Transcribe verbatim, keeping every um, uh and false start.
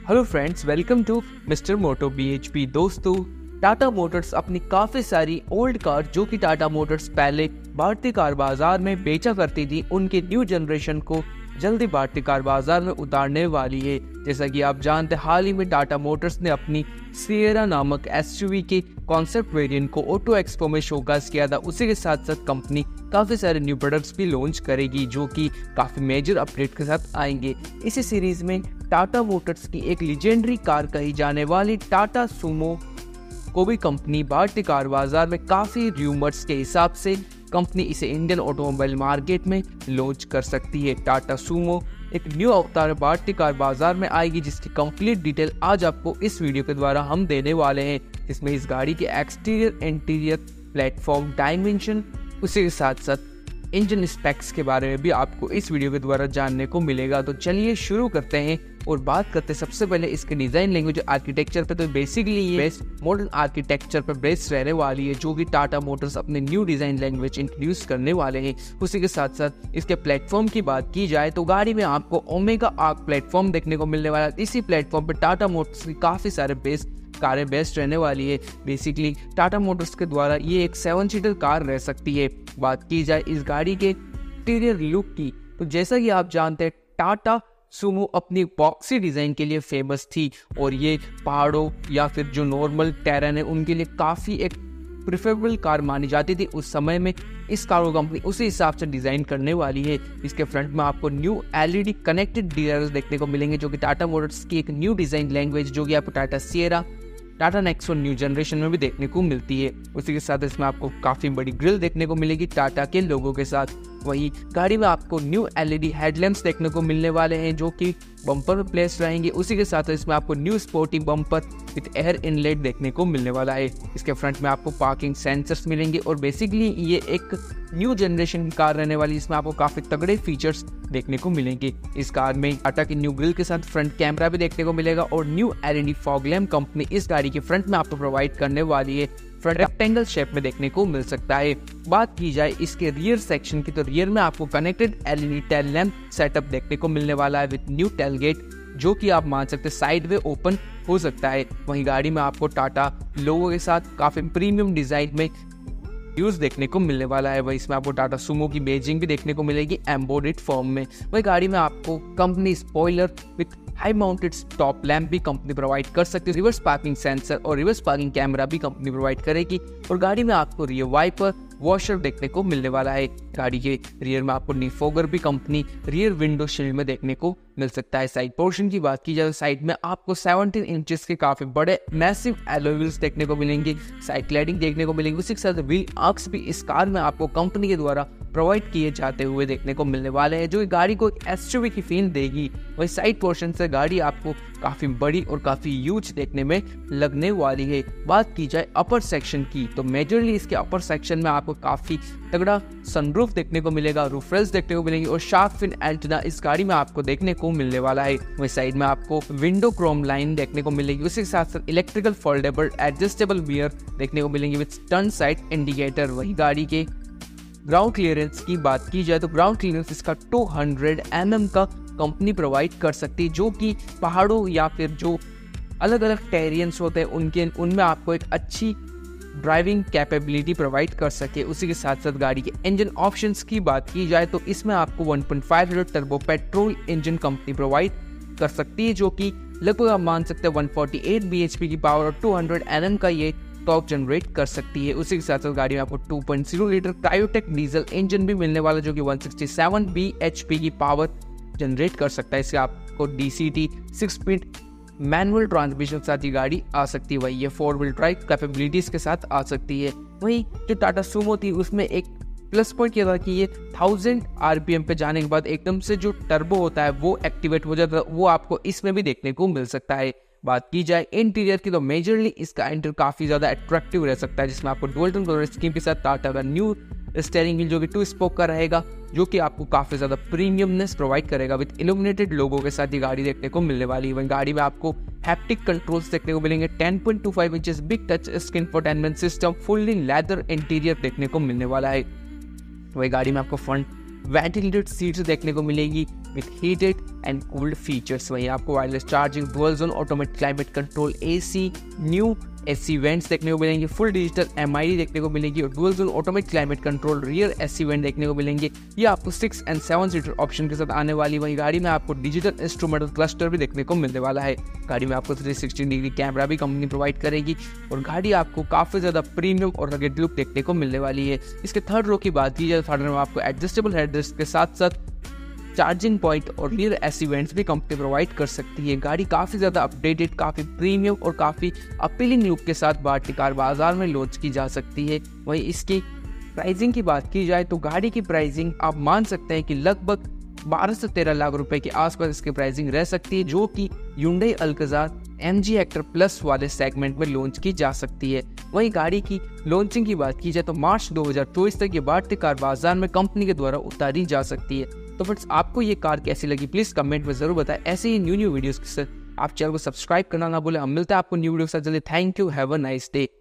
Hello friends, welcome to mister moto B H P. दोस्तों, Tata Motors अपनी काफ़ी सारी ओल्ड कार जो कि टाटा मोटर्स पहले भारतीय कार बाजार में बेचा करती थी, उनके न्यू जनरेशन को जल्दी भारतीय कार बाजार में उतारने वाली है। जैसा कि आप जानते हैं, हाल ही में टाटा मोटर्स ने अपनी सिएरा नामक एसयूवी के कॉन्सेप्ट वेरिएंट को ऑटो एक्सपो में शोकेस किया था। उसी के साथ साथ कंपनी काफ़ी सारे न्यू प्रोडक्ट्स भी लॉन्च करेगी जो कि काफ़ी मेजर अपडेट के साथ आएंगे। इसी सीरीज में टाटा मोटर्स की एक लीजेंडरी कार कही जाने वाली टाटा सुमो को भी कंपनी भारतीय कार बाजार में काफ़ी रूमर्स के हिसाब से कंपनी इसे इंडियन ऑटोमोबाइल मार्केट में लॉन्च कर सकती है। टाटा सुमो एक न्यू अवतार भारतीय कार बाजार में आएगी, जिसकी कंप्लीट डिटेल आज आपको इस वीडियो के द्वारा हम देने वाले हैं, जिसमें इस गाड़ी के एक्सटीरियर, इंटीरियर, प्लेटफॉर्म, डायमेंशन, उसी के साथ साथ इंजन स्पेक्स के बारे में भी आपको इस वीडियो के द्वारा जानने को मिलेगा। तो चलिए शुरू करते हैं और बात करते हैं सबसे पहले इसके डिजाइन, लैंग्वेज, आर्किटेक्चर पे। तो बेसिकली ये बेस्ट मॉडर्न आर्किटेक्चर पर बेस्ड रहने वाली है, जो कि टाटा मोटर्स अपने न्यू डिजाइन लैंग्वेज इंट्रोड्यूस करने वाले हैं। उसी के साथ साथ इसके प्लेटफॉर्म की बात की जाए तो गाड़ी में आपको ओमेगा आर्क प्लेटफॉर्म देखने को मिलने वाला है। इसी प्लेटफॉर्म पर टाटा मोटर्स की काफी सारे बेस्ट कारें बेस्ट रहने वाली है। बेसिकली टाटा मोटर्स के द्वारा ये एक सेवन सीटर कार रह सकती है। बात की जाए इस गाड़ी के इंटीरियर लुक की, तो जैसा कि आप जानते हैं, टाटा सुमो अपनी बॉक्सी डिज़ाइन के लिए फेमस थी और ये पहाड़ों या फिर जो नॉर्मल टेरेन है उनके लिए काफ़ी एक प्रिफरेबल कार मानी जाती थी उस समय में। इस कार को कंपनी उसी हिसाब से डिज़ाइन करने वाली है। इसके फ्रंट में आपको न्यू एलईडी कनेक्टेड डिजायर्स देखने को मिलेंगे, जो कि टाटा मोटर्स की एक न्यू डिज़ाइन लैंग्वेज जो कि आपको Tata Sierra, Tata Nexon new generation में भी देखने को मिलती है। उसी के साथ इसमें आपको काफ़ी बड़ी ग्रिल देखने को मिलेगी टाटा के लोगों के साथ। वहीं गाड़ी में आपको न्यू एलईडी हेडलैम्प्स देखने को मिलने वाले हैं, जो कि बम्पर में प्लेस रहेंगे। उसी के साथ इसमें आपको new sporty bumper with air inlet देखने को मिलने वाला है। इसके फ्रंट में आपको पार्किंग सेंसर्स मिलेंगे और बेसिकली ये एक न्यू जनरेशन की कार रहने वाली, इसमें आपको काफ़ी तगड़े फीचर्स देखने को मिलेंगे। इस कार में टाटा की न्यू ग्रिल के साथ फ्रंट कैमरा भी देखने को मिलेगा और new LED fog lamp company इस गाड़ी के फ्रंट में आपको प्रोवाइड करने वाली है। फ्रंट रेक्टेंगल शेप में देखने को मिल सकता है। बात की जाए इसके रियर सेक्शन की, तो रियर में आपको connected LED tail lamp setup देखने को मिलने वाला है विद न्यू टेलगेट, जो कि आप मान सकते हैं साइड वे ओपन हो सकता है। वहीं गाड़ी में आपको टाटा लोगो के साथ काफी प्रीमियम डिजाइन में यूज देखने को मिलने वाला है। वही इसमें आपको टाटा सुमो की बेजिंग भी देखने को मिलेगी एम्बोडेड फॉर्म में। वही गाड़ी में आपको company spoiler with high mounted stop lamp भी कंपनी प्रोवाइड कर सकती है। रिवर्स पार्किंग सेंसर और रिवर्स पार्किंग कैमरा भी कंपनी प्रोवाइड करेगी और गाड़ी में आपको रियर वाइपर, वॉशर देखने को मिलने वाला है। गाड़ी के रियर में आपको डिफॉगर भी कंपनी रियर विंडो शील्ड में देखने को मिल सकता है। साइड पोर्शन की बात की जाए तो साइड में आपको सत्रह इंचेस के काफी बड़े मैसिव एलॉय व्हील्स देखने को मिलेंगे, साइड क्लैडिंग देखने को मिलेंगी। उसी के साथ व्हील आर्क्स भी इस कार में आपको कंपनी के द्वारा प्रोवाइड किए जाते हुए देखने को मिलने वाले हैं, जो गाड़ी को एक एसयूवी की फील देगी। वही साइड पोर्शन से गाड़ी आपको काफी बड़ी और काफी ह्यूज देखने में लगने वाली है। बात की जाए अपर सेक्शन की, तो मेजरली इसके अपर सेक्शन में आपको काफी तगड़ा सनरूफ देखने को मिलेगा, रूफ रेल्स देखने को मिलेंगी और शार्क फिन एंटेना इस गाड़ी में आपको देखने को मिलने वाला है। वही साइड में आपको विंडो क्रोम लाइन देखने को मिलेगी। उसी के साथ साथ इलेक्ट्रिकल फोल्डेबल एडजस्टेबल मिरर देखने को मिलेंगे विद टर्न साइड इंडिकेटर। वही गाड़ी के ग्राउंड क्लियरेंस की बात की जाए तो ग्राउंड क्लियरेंस इसका दो सौ एम एम का कंपनी प्रोवाइड कर सकती है, जो कि पहाड़ों या फिर जो अलग अलग टेरियंस होते हैं उनके उनमें आपको एक अच्छी ड्राइविंग कैपेबिलिटी प्रोवाइड कर सके। उसी के साथ साथ गाड़ी के इंजन ऑप्शंस की बात की जाए तो इसमें आपको one point five litre turbo petrol engine company provide कर सकती है, जो कि लगभग आप मान सकते हैं एक सौ अड़तालीस बीएचपी की पावर और दो सौ एनएम का ये टॉर्क जनरेट कर सकती है। उसी के साथ साथ गाड़ी में आपको two point zero litre Kryotec diesel engine भी मिलने वाला, जो कि एक सौ सरसठ बीएचपी की पावर जनरेट कर सकता है। इससे आपको DCT six speed manual transmission के साथ ये गाड़ी आ सकती है। वही ये फोर व्हील ड्राइव कैपेबिलिटीज के साथ आ सकती है। वही जो टाटा सुमो थी उसमें एक प्लस पॉइंट ये था कि ये थाउजेंड आरपीएम पे जाने के बाद एकदम से जो टर्बो होता है वो एक्टिवेट हो जाता है, वो आपको इसमें भी देखने को मिल सकता है। बात की जाए इंटीरियर की, तो मेजरली इसका इंटीरियर काफी ज्यादा अट्रैक्टिव रह सकता है, जिसमें आपको डुअल टोन कलर स्कीम के साथ टाटा का न्यू स्टीयरिंग व्हील जो कि टू स्पोक का रहेगा, जो कि आपको काफी ज्यादा प्रीमियमनेस प्रोवाइड करेगा विद इल्यूमिनेटेड लोगो के साथ ये गाड़ी देखने को मिलने वाली है। वहीं गाड़ी में आपको हैप्टिक कंट्रोल्स देखने को मिलेंगे, ten point two five inches big touch screen infotainment system, fully leather interior देखने को मिलने वाला है। वही गाड़ी में आपको फ्रंट वेंटिलेटेड सीट्स देखने को मिलेगी with heated and cooled features. वहीं आपको wireless charging, dual zone automatic climate control AC, new AC vents देखने को मिलेंगे, फुल डिजिटल एमआईडी देखने को मिलेगी और dual zone automatic climate control rear AC vent देखने को मिलेंगे। ये आपको six and seven seater option के साथ आने वाली। वहीं गाड़ी में आपको डिजिटल इंस्ट्रूमेंटल क्लस्टर भी देखने को मिलने वाला है। गाड़ी में आपको थ्री सिक्सटी डिग्री कैमरा भी कंपनी प्रोवाइड करेगी और गाड़ी आपको काफ़ी ज़्यादा प्रीमियम और रगेड लुक देखने को मिलने वाली है। इसके थर्ड रो की बात की जाए तो थर्ड रो में आपको एडजस्टेबल हेडरेस्ट के साथ साथ चार्जिंग पॉइंट और रियर एसी वेंट्स भी कंपनी प्रोवाइड कर सकती है। गाड़ी काफ़ी ज़्यादा अपडेटेड, काफ़ी प्रीमियम और काफ़ी अपीलिंग लुक के साथ भारतीय कार बाजार में लॉन्च की जा सकती है। वहीं इसकी प्राइसिंग की बात की जाए तो गाड़ी की प्राइसिंग आप मान सकते हैं कि लगभग बारह से तेरह लाख रुपए के आसपास इसकी प्राइसिंग रह सकती है, जो कि Hyundai Alcazar M G Hector plus वाले सेगमेंट में लॉन्च की जा सकती है। वहीं गाड़ी की लॉन्चिंग की बात की जाए तो मार्च दो हज़ार चौबीस तक ये भारतीय कार बाजार में कंपनी के द्वारा उतारी जा सकती है। तो फ्रेंड्स, आपको ये कार कैसी लगी प्लीज कमेंट में जरूर बताएं। ऐसे ही न्यू न्यू वीडियोस के साथ आप चैनल को सब्सक्राइब करना ना भूलें। हम मिलते हैं आपको न्यू वीडियो के साथ जल्दी। Thank you, have a nice day.